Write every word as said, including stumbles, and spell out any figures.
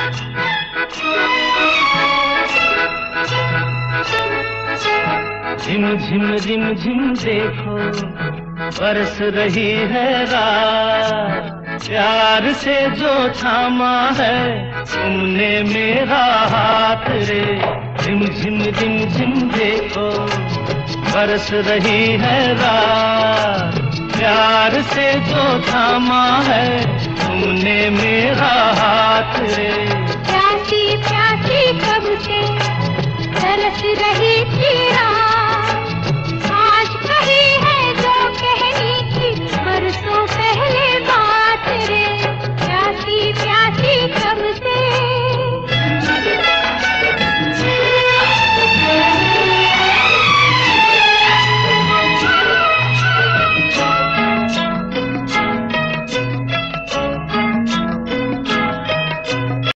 झिम झिम झिम झिम देखो बरस रही है रात, प्यार से जो थामा है तुमने मेरा हाथ रे। झिम झिम झिम झिम देखो बरस रही है रात, प्यार से जो थामा है तुमने मेरा हाथ रे।